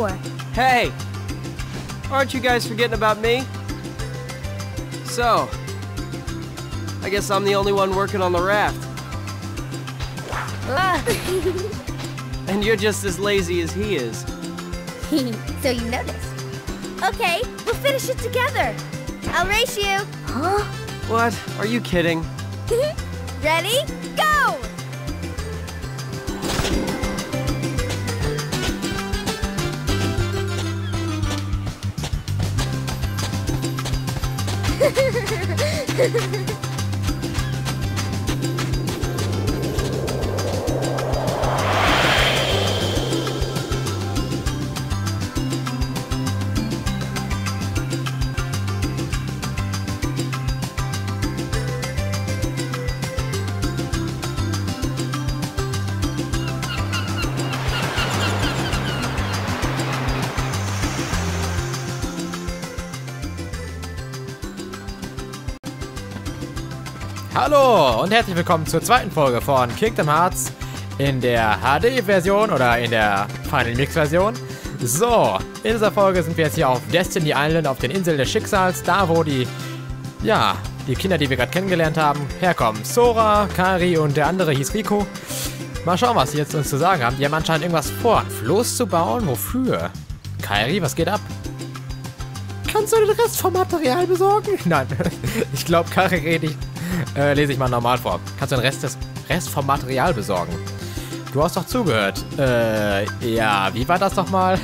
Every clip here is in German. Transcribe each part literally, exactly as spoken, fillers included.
for? Hey! Aren't you guys forgetting about me? So, I guess I'm the only one working on the raft. And you're just as lazy as he is. So you noticed. Okay, we'll finish it together. I'll race you. Huh? What? Are you kidding? Ready? Go! Hallo und herzlich willkommen zur zweiten Folge von Kingdom Hearts in der H D-Version oder in der Final Mix-Version. So, in dieser Folge sind wir jetzt hier auf Destiny Island, auf den Inseln des Schicksals, da wo die, ja, die Kinder, die wir gerade kennengelernt haben, herkommen. Sora, Kairi und der andere hieß Rico. Mal schauen, was sie jetzt uns zu sagen haben. Die haben anscheinend irgendwas vor, ein Floß zu bauen. Wofür? Kairi, was geht ab? Kannst du den Rest vom Material besorgen? Nein, ich glaube, Kairi redet nicht. Äh, lese ich mal normal vor. Kannst du den Rest des Rest vom Material besorgen? Du hast doch zugehört. Äh, ja, wie war das nochmal?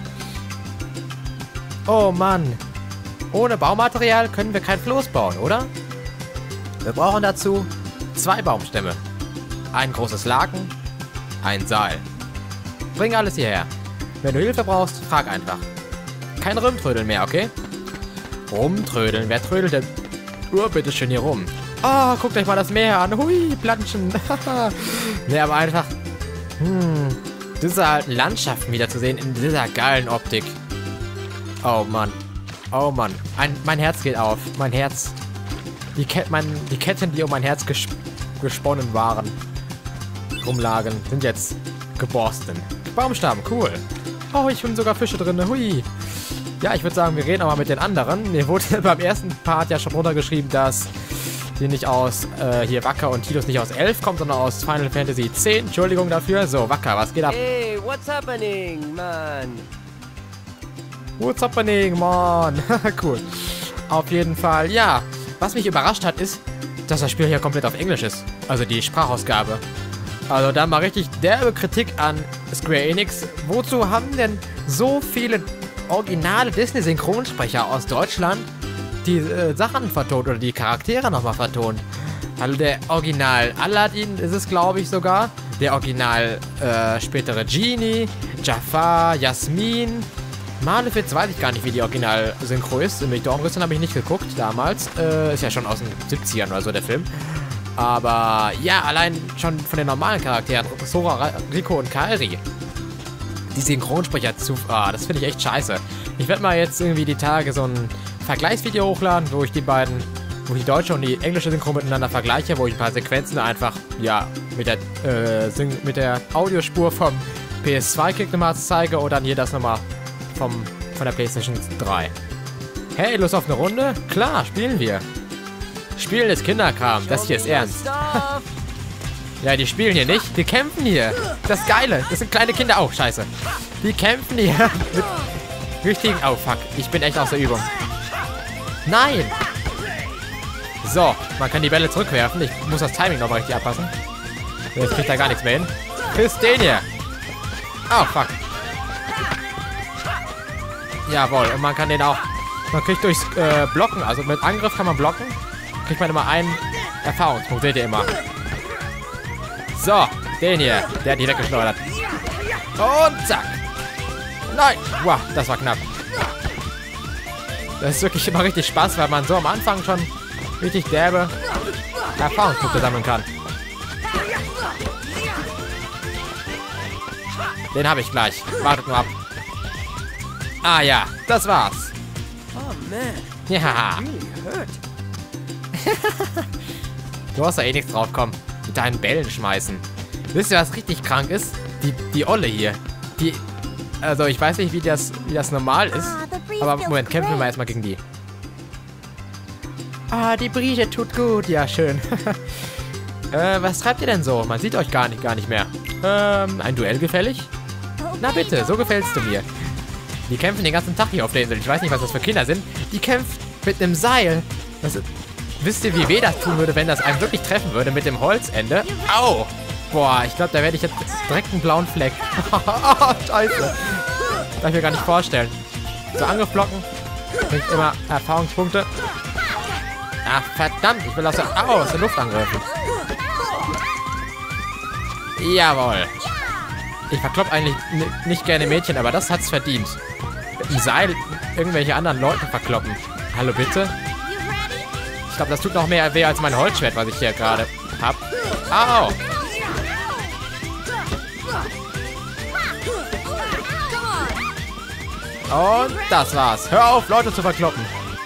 Oh Mann. Ohne Baumaterial können wir kein Floß bauen, oder? Wir brauchen dazu zwei Baumstämme. Ein großes Laken, ein Seil. Bring alles hierher. Wenn du Hilfe brauchst, frag einfach. Kein Rumtrödeln mehr, okay? Rumtrödeln? Wer trödelt denn? Oh, bitteschön hier rum. Oh, guckt euch mal das Meer an. Hui, Planschen. Ne, aber einfach... Hm... Diese alten Landschaften wiederzusehen in dieser geilen Optik. Oh, Mann. Oh, Mann. Ein, mein Herz geht auf. Mein Herz... Die, Ket mein, die Ketten, die um mein Herz ges gesponnen waren, rumlagen, sind jetzt geborsten. Baumstamm, cool. Oh, ich finde sogar Fische drin. Hui. Ja, ich würde sagen, wir reden aber mit den anderen. Mir wurde beim ersten Part ja schon runtergeschrieben, dass... die nicht aus, äh, hier Wacker und Tidus nicht aus elf kommt, sondern aus Final Fantasy zehn. Entschuldigung dafür. So, Wacker, was geht ab? Hey, what's happening, man? What's happening, man? Cool. Auf jeden Fall, ja. Was mich überrascht hat, ist, dass das Spiel hier komplett auf Englisch ist. Also die Sprachausgabe. Also da mal richtig derbe Kritik an Square Enix. Wozu haben denn so viele originale Disney-Synchronsprecher aus Deutschland die äh, Sachen vertont oder die Charaktere nochmal vertont? Also der Original Aladdin ist es, glaube ich, sogar. Der Original äh, spätere Genie, Jafar, Jasmin. Malefiz weiß ich gar nicht, wie die Original-Synchro ist. Im Dornrüsten habe ich nicht geguckt damals. Äh, ist ja schon aus den siebzigern oder so der Film. Aber ja, allein schon von den normalen Charakteren, Sora, Rico und Kairi. Die Synchronsprecher zu... Ah, das finde ich echt scheiße. Ich werde mal jetzt irgendwie die Tage so ein Vergleichsvideo hochladen, wo ich die beiden, wo ich die deutsche und die englische Synchro miteinander vergleiche, wo ich ein paar Sequenzen einfach, ja, mit der, äh, mit der Audiospur vom P S zwei Kingdom Hearts zeige oder dann hier das nochmal vom, von der PlayStation drei. Hey, Lust auf eine Runde? Klar, spielen wir. Spielen ist Kinderkram, das hier ist ernst. Ja, die spielen hier nicht, die kämpfen hier. Das Geile, das sind kleine Kinder. Oh, scheiße. Die kämpfen hier mit richtigen... Oh, fuck, ich bin echt aus der Übung. Nein! So, man kann die Bälle zurückwerfen. Ich muss das Timing nochmal richtig abpassen. Jetzt kriegt er gar nichts mehr hin. Küss den hier! Oh, fuck. Jawohl, und man kann den auch... Man kriegt durchs äh, Blocken, also mit Angriff kann man blocken. Kriegt man immer einen Erfahrungspunkt, seht ihr immer. So, den hier. Der hat die weggeschleudert. Und zack. Nein! Wow, das war knapp. Das ist wirklich immer richtig Spaß, weil man so am Anfang schon richtig derbe Erfahrungspunkte sammeln kann. Den habe ich gleich. Wartet nur ab. Ah ja, das war's. Oh man. Ja. Du hast da eh nichts drauf, komm. Mit deinen Bällen schmeißen. Wisst ihr, was richtig krank ist? Die, die Olle hier. Die Also ich weiß nicht, wie das, wie das normal ist. Aber Moment, kämpfen wir mal erstmal gegen die. Ah, die Brise tut gut. Ja, schön. äh, was treibt ihr denn so? Man sieht euch gar nicht, gar nicht mehr. Ähm, ein Duell gefällig? Na bitte, so gefällst du mir. Die kämpfen den ganzen Tag hier auf der Insel. Ich weiß nicht, was das für Kinder sind. Die kämpfen mit einem Seil. Das ist, wisst ihr, wie weh das tun würde, wenn das einen wirklich treffen würde mit dem Holzende? Au! Boah, ich glaube, da werde ich jetzt direkt einen blauen Fleck. Scheiße. Darf ich mir gar nicht vorstellen. So, Angriff blocken. Bringt immer Erfahrungspunkte. Ach, verdammt. Ich will aus der, au, aus der Luft angreifen. Jawohl. Ich verklopp eigentlich nicht gerne Mädchen, aber das hat's verdient. Mit einem Seil irgendwelche anderen Leute verkloppen. Hallo, bitte? Ich glaube, das tut noch mehr weh als mein Holzschwert, was ich hier gerade hab. Au! Und das war's. Hör auf, Leute zu verkloppen.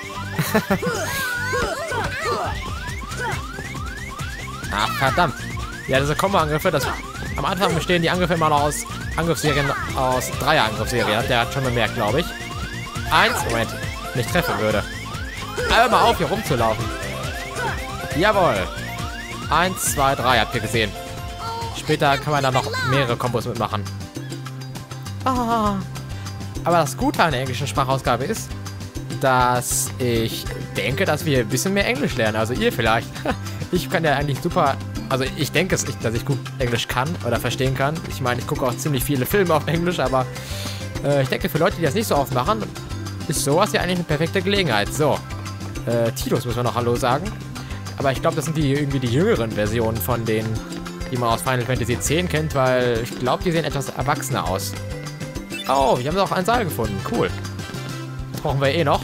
Ach, verdammt. Ja, diese Kombo-Angriffe, das... Am Anfang bestehen die Angriffe immer noch aus Angriffsserien, aus Dreier-Angriffsserien. Der hat schon bemerkt, glaube ich. Eins, Moment, wenn ich treffen würde. Hör mal auf, hier rumzulaufen. Jawohl. Eins, zwei, drei, habt ihr gesehen. Später kann man da noch mehrere Kombos mitmachen. Ah. Aber das Gute an der englischen Sprachausgabe ist, dass ich denke, dass wir ein bisschen mehr Englisch lernen. Also ihr vielleicht. Ich kann ja eigentlich super... Also ich denke es, dass ich gut Englisch kann oder verstehen kann. Ich meine, ich gucke auch ziemlich viele Filme auf Englisch, aber äh, ich denke, für Leute, die das nicht so oft machen, ist sowas ja eigentlich eine perfekte Gelegenheit. So, äh, Titus müssen wir noch Hallo sagen. Aber ich glaube, das sind die irgendwie die jüngeren Versionen von denen, die man aus Final Fantasy X kennt, weil ich glaube, die sehen etwas erwachsener aus. Oh, wir haben auch einen Saal gefunden. Cool. Das brauchen wir eh noch.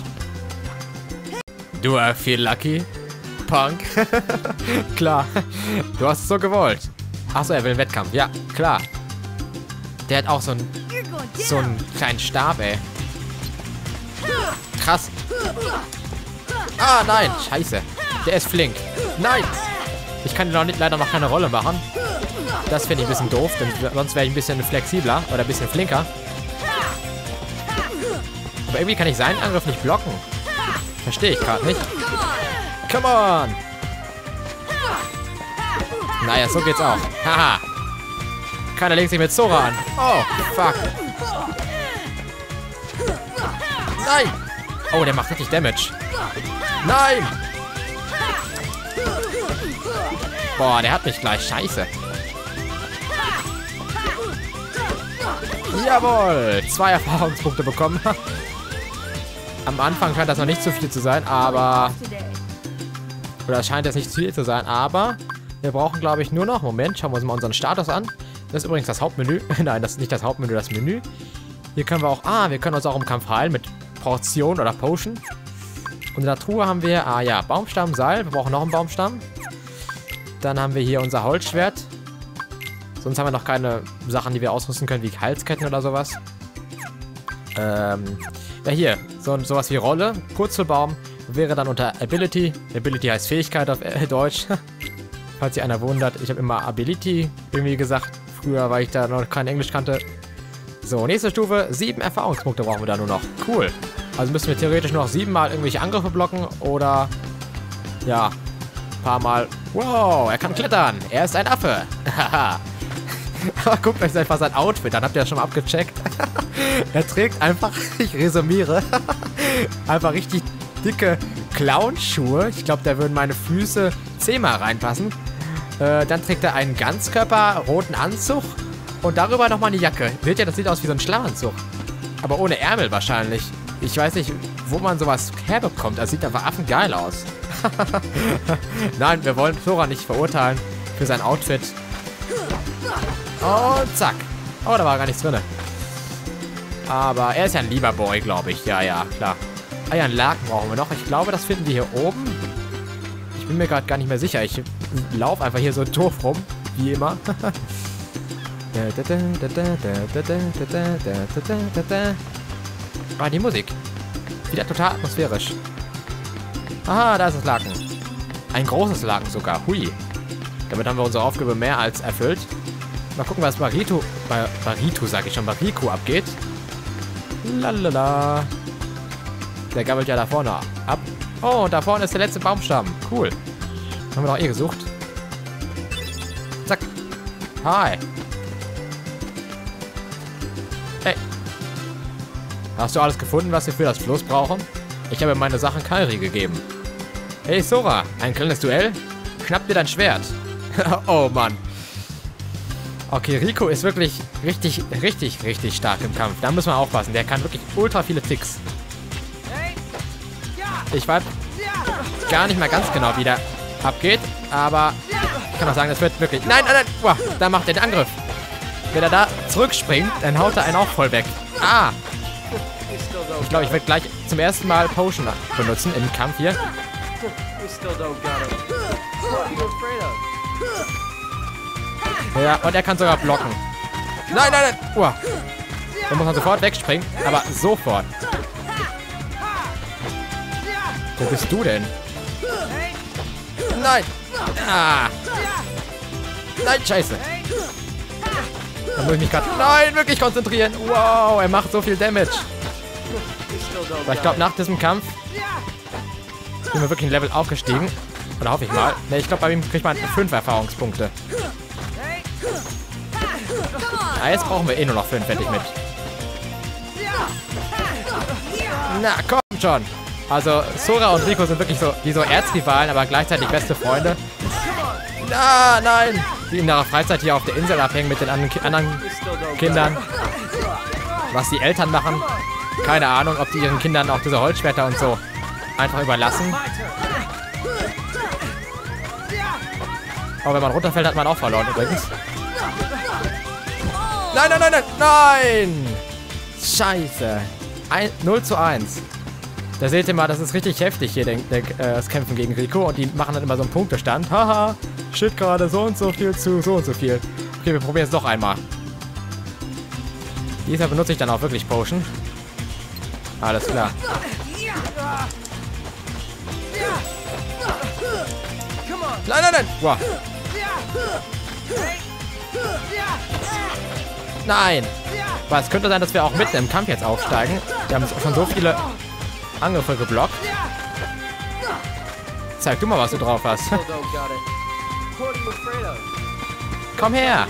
Do I feel lucky? Punk. Klar. Du hast es so gewollt. Achso, er will einen Wettkampf. Ja, klar. Der hat auch so einen so einen kleinen Stab, ey. Krass. Ah, nein. Scheiße. Der ist flink. Nein. Ich kann noch nicht, leider noch keine Rolle machen. Das finde ich ein bisschen doof, denn sonst wäre ich ein bisschen flexibler oder ein bisschen flinker. Aber irgendwie kann ich seinen Angriff nicht blocken. Verstehe ich gerade nicht. Come on! Naja, so geht's auch. Haha. Keiner legt sich mit Sora an. Oh, fuck. Nein! Oh, der macht richtig Damage. Nein! Boah, der hat mich gleich. Scheiße. Jawohl! Zwei Erfahrungspunkte bekommen. Am Anfang scheint das noch nicht so viel zu sein, aber... Oder es scheint jetzt nicht zu viel zu sein, aber wir brauchen, glaube ich, nur noch... Moment, schauen wir uns mal unseren Status an. Das ist übrigens das Hauptmenü. Nein, das ist nicht das Hauptmenü, das Menü. Hier können wir auch... Ah, wir können uns auch im Kampf heilen mit Portion oder Potion. Und in der Truhe haben wir... Ah ja, Baumstamm, Seil. Wir brauchen noch einen Baumstamm. Dann haben wir hier unser Holzschwert. Sonst haben wir noch keine Sachen, die wir ausrüsten können, wie Halsketten oder sowas. Ähm... Ja, hier. So, sowas wie Rolle. Purzelbaum. Wäre dann unter Ability. Ability heißt Fähigkeit auf äh, Deutsch. Falls sich einer wundert. Ich habe immer Ability irgendwie gesagt. Früher, weil ich da noch kein Englisch kannte. So, nächste Stufe. Sieben Erfahrungspunkte brauchen wir da nur noch. Cool. Also müssen wir theoretisch noch siebenmal irgendwelche Angriffe blocken. Oder, ja, ein paar Mal. Wow, er kann klettern. Er ist ein Affe. Haha. Aber guckt euch einfach sein Outfit. Dann habt ihr das schon mal abgecheckt. Er trägt einfach, ich resümiere, einfach richtig dicke Clownschuhe. Ich glaube, da würden meine Füße zehnmal reinpassen. Äh, dann trägt er einen Ganzkörper-roten Anzug und darüber nochmal eine Jacke. Seht ihr, das sieht aus wie so ein Schlammanzug. Aber ohne Ärmel wahrscheinlich. Ich weiß nicht, wo man sowas herbekommt. Das sieht einfach affengeil aus. Nein, wir wollen Sora nicht verurteilen für sein Outfit. Und zack. Oh, da war gar nichts drin. Aber er ist ja ein lieber Boy, glaube ich. Ja, ja, klar. Ah ja, einen Laken brauchen wir noch. Ich glaube, das finden wir hier oben. Ich bin mir gerade gar nicht mehr sicher. Ich laufe einfach hier so doof rum. Wie immer. Ah, die Musik. Wieder total atmosphärisch. Aha, da ist das Laken. Ein großes Laken sogar. Hui. Damit haben wir unsere Aufgabe mehr als erfüllt. Mal gucken, was Barito, Bar, Barito, sag ich schon, Bariku abgeht. Lalala. Der gammelt ja da vorne ab. Oh, und da vorne ist der letzte Baumstamm. Cool. Haben wir noch eh gesucht. Zack. Hi. Hey. Hast du alles gefunden, was wir für das Floß brauchen? Ich habe meine Sachen Kairi gegeben. Hey Sora, ein kleines Duell? Schnapp dir dein Schwert. Oh Mann. Okay, Rico ist wirklich richtig, richtig, richtig stark im Kampf. Da müssen wir aufpassen. Der kann wirklich ultra viele Tricks. Ich weiß gar nicht mal ganz genau, wie der abgeht. Aber ich kann auch sagen, das wird wirklich... Nein, nein, nein. Boah, da macht er den Angriff. Wenn er da zurückspringt, dann haut er einen auch voll weg. Ah. Ich glaube, ich werde gleich zum ersten Mal Potion benutzen im Kampf hier. Ja, und er kann sogar blocken. Nein, nein, nein. Uah. Da muss man sofort wegspringen. Aber sofort. Wo bist du denn? Nein. Ah. Nein, scheiße. Da muss ich mich gerade... Nein, wirklich konzentrieren. Wow, er macht so viel Damage. Aber ich glaube, nach diesem Kampf sind wir wirklich ein Level aufgestiegen. Oder hoffe ich mal. Ne, ich glaube, bei ihm kriegt man fünf Erfahrungspunkte. Ah, jetzt brauchen wir eh nur noch fünf, fertig mit. Na, komm schon. Also, Sora und Rico sind wirklich so, wie so Erzrivalen, aber gleichzeitig beste Freunde. Na, nein. Die in ihrer Freizeit hier auf der Insel abhängen mit den anderen, Ki anderen Kindern. Was die Eltern machen. Keine Ahnung, ob die ihren Kindern auch diese Holzschwerter und so einfach überlassen. Aber wenn man runterfällt, hat man auch verloren übrigens. Nein, nein, nein, nein, nein! Scheiße. Ein, null zu eins. Da seht ihr mal, das ist richtig heftig hier, der, der, äh, das Kämpfen gegen Rico. Und die machen dann immer so einen Punktestand. Haha, shit, gerade so und so viel zu so und so viel. Okay, wir probieren es doch einmal. Diesmal benutze ich dann auch wirklich Potion. Alles klar. Nein, nein, nein! Wow. Nein! Aber es könnte sein, dass wir auch mitten im Kampf jetzt aufsteigen. Wir haben schon so viele Angriffe geblockt. Zeig du mal, was du drauf hast. Komm her!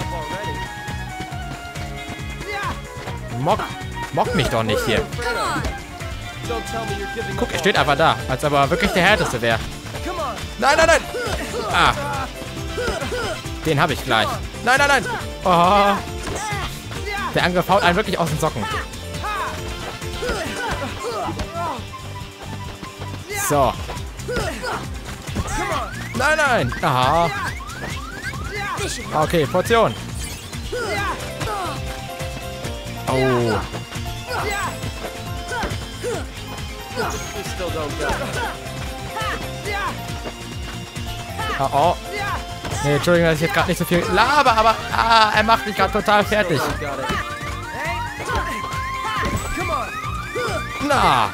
Mock, mock mich doch nicht hier. Guck, er steht einfach da, als ob er wirklich der Härteste wäre. Nein, nein, nein! Ah. Den habe ich gleich. Nein, nein, nein! Oh. Der Angriff haut einen wirklich aus den Socken. So. Nein, nein! Aha. Okay, Portion. Oh. Oh, oh. Nee, Entschuldigung, dass ich jetzt gerade nicht so viel laber, aber ah, er macht mich gerade total fertig. Na.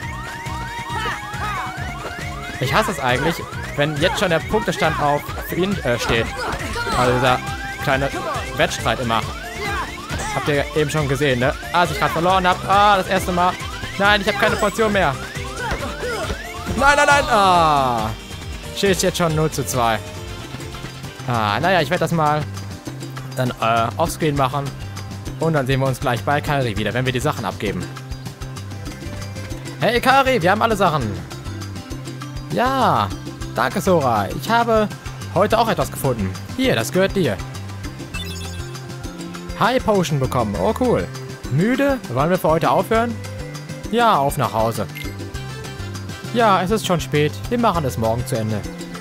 Ich hasse es eigentlich, wenn jetzt schon der Punktestand auf für ihn äh, steht. Also dieser kleine Wettstreit immer. Habt ihr eben schon gesehen, ne? Ah, als ich gerade verloren habe. Ah, das erste Mal. Nein, ich habe keine Portion mehr. Nein, nein, nein. Ah. Steht jetzt schon null zu zwei. Ah, naja, ich werde das mal dann äh, offscreen machen. Und dann sehen wir uns gleich bei Kairi wieder, wenn wir die Sachen abgeben. Hey Kairi, wir haben alle Sachen. Ja, danke Sora. Ich habe heute auch etwas gefunden. Hier, das gehört dir. High Potion bekommen. Oh cool. Müde? Wollen wir für heute aufhören? Ja, auf nach Hause. Ja, es ist schon spät. Wir machen es morgen zu Ende.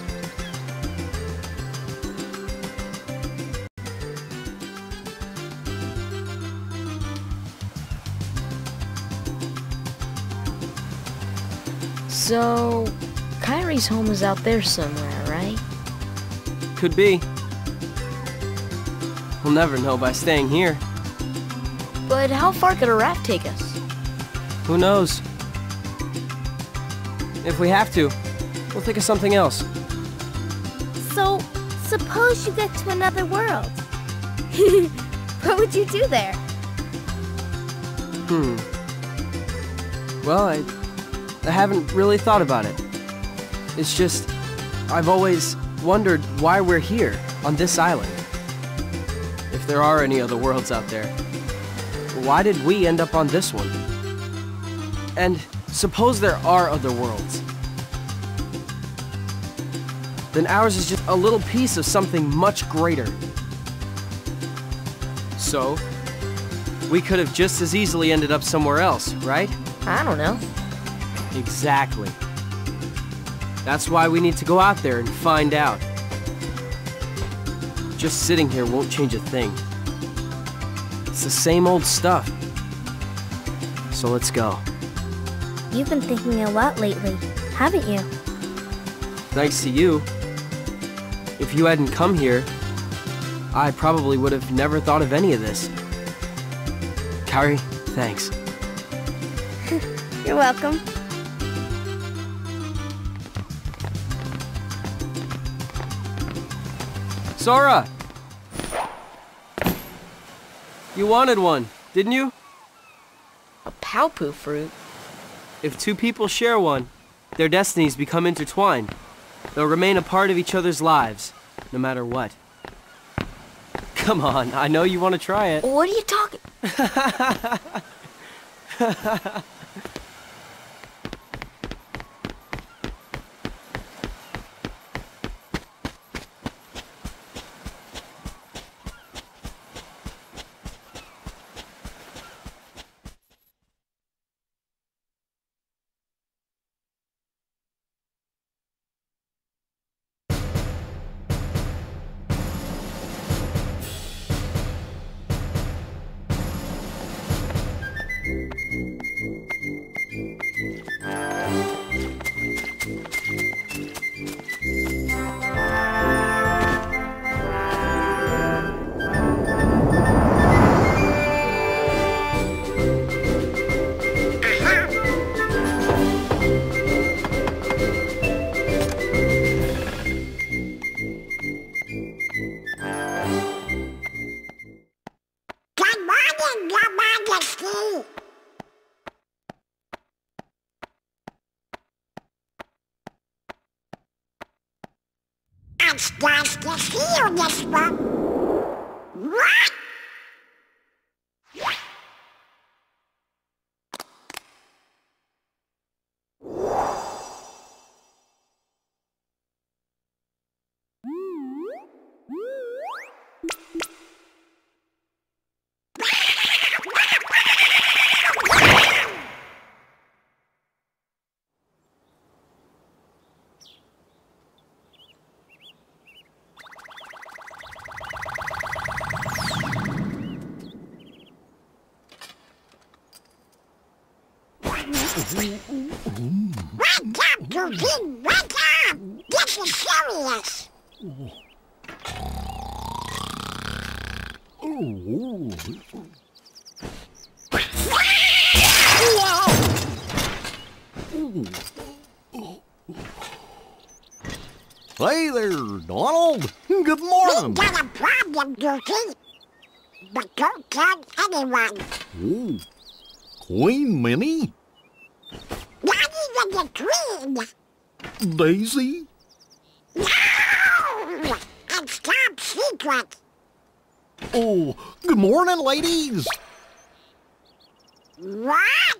So, Kairi's home is out there somewhere, right? Could be. We'll never know by staying here. But how far could a raft take us? Who knows? If we have to, we'll think of something else. So, suppose you get to another world. What would you do there? Hmm. Well, I, I haven't really thought about it. It's just, I've always wondered why we're here, on this island. If there are any other worlds out there, why did we end up on this one? And suppose there are other worlds. Then ours is just a little piece of something much greater. So, we could have just as easily ended up somewhere else, right? I don't know. Exactly. That's why we need to go out there and find out. Just sitting here won't change a thing. It's the same old stuff. So let's go. You've been thinking a lot lately, haven't you? Thanks to you. If you hadn't come here, I probably would have never thought of any of this. Kairi, thanks. You're welcome. Sora! You wanted one, didn't you? A Paopu fruit? If two people share one, their destinies become intertwined. They'll remain a part of each other's lives, no matter what. Come on, I know you want to try it. What are you talking? It's nice to see you, this one. What? Wake up, Goofy! Wake up! This is serious! Hey there, Donald. Good morning. We got a problem, Goofy. But don't tell anyone. Oh, Queen Minnie? Not even the Queen. Daisy? No! It's top secret. Oh, good morning, ladies. What?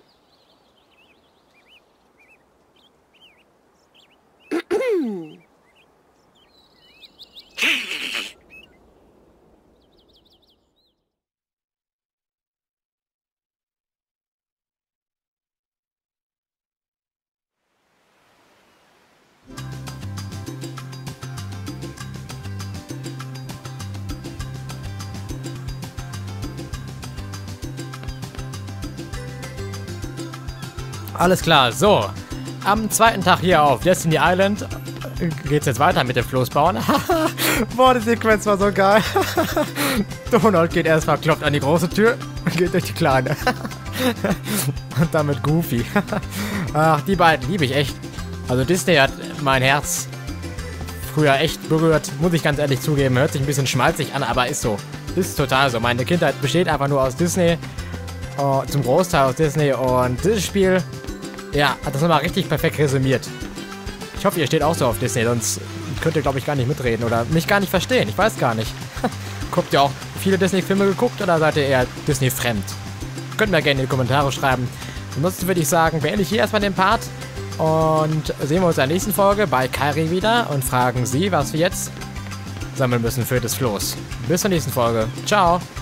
Alles klar, so. Am zweiten Tag hier auf Destiny Island geht's jetzt weiter mit dem Floß bauen. Boah, die Sequenz war so geil. Donald geht erstmal, klopft an die große Tür und geht durch die kleine. Und damit Goofy. Ach, die beiden liebe ich echt. Also Disney hat mein Herz früher echt berührt, muss ich ganz ehrlich zugeben. Hört sich ein bisschen schmalzig an, aber ist so. Ist total so. Meine Kindheit besteht einfach nur aus Disney. Oh, zum Großteil aus Disney. Und dieses Spiel, ja, hat das nochmal richtig perfekt resümiert. Ich hoffe, ihr steht auch so auf Disney, sonst könnt ihr, glaube ich, gar nicht mitreden oder mich gar nicht verstehen. Ich weiß gar nicht. Guckt ihr auch viele Disney-Filme geguckt oder seid ihr eher Disney-fremd? Könnt mir gerne in die Kommentare schreiben. Ansonsten würde ich sagen, beende ich hier erstmal den Part und sehen wir uns in der nächsten Folge bei Kairi wieder und fragen sie, was wir jetzt sammeln müssen für das Floß. Bis zur nächsten Folge. Ciao!